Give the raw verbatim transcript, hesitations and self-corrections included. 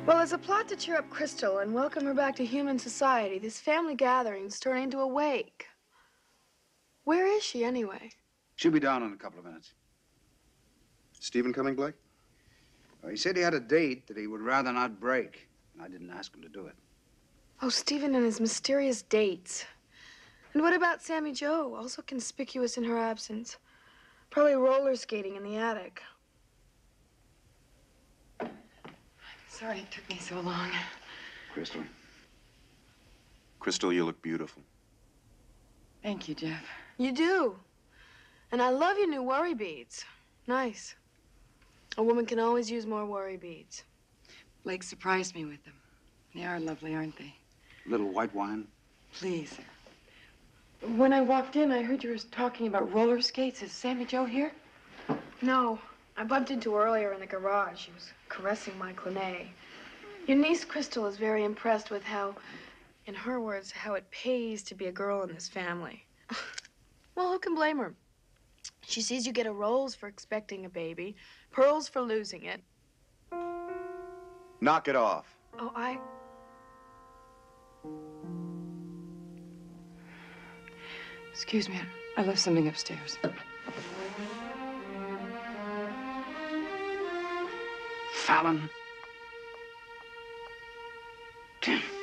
Well, as a plot to cheer up Krystle and welcome her back to human society, this family gathering's turning into a wake. Where is she, anyway? She'll be down in a couple of minutes. Stephen coming, Blake? Well, he said he had a date that he would rather not break, and I didn't ask him to do it. Oh, Stephen and his mysterious dates. And what about Sammy Jo, also conspicuous in her absence? Probably roller skating in the attic. Sorry it took me so long. Krystle. Krystle, you look beautiful. Thank you, Jeff. You do. And I love your new worry beads. Nice. A woman can always use more worry beads. Blake surprised me with them. They are lovely, aren't they? Little white wine. Please. When I walked in, I heard you were talking about roller skates. Is Sammy Jo here? No. I bumped into her earlier in the garage. She was caressing my Clonet. Your niece, Krystle, is very impressed with how, in her words, how it pays to be a girl in this family. Well, who can blame her? She sees you get a rose for expecting a baby, pearls for losing it. Knock it off. Oh, I... Excuse me, I left something upstairs. Fallon. Damn.